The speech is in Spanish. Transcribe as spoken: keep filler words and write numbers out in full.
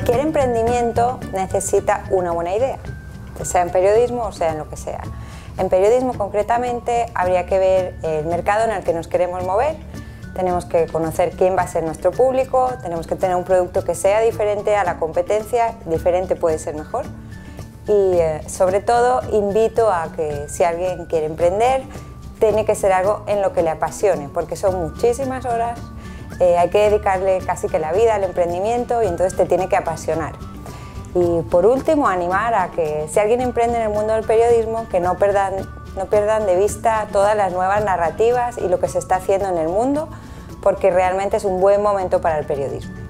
Cualquier emprendimiento necesita una buena idea, sea en periodismo o sea en lo que sea. En periodismo concretamente habría que ver el mercado en el que nos queremos mover, tenemos que conocer quién va a ser nuestro público, tenemos que tener un producto que sea diferente a la competencia, diferente puede ser mejor. Y eh, sobre todo invito a que si alguien quiere emprender, tiene que ser algo en lo que le apasione, porque son muchísimas horas, eh, hay que dedicarle casi que la vida al emprendimiento y entonces te tiene que apasionar. Y por último, animar a que si alguien emprende en el mundo del periodismo, que no pierdan, no pierdan de vista todas las nuevas narrativas y lo que se está haciendo en el mundo, porque realmente es un buen momento para el periodismo.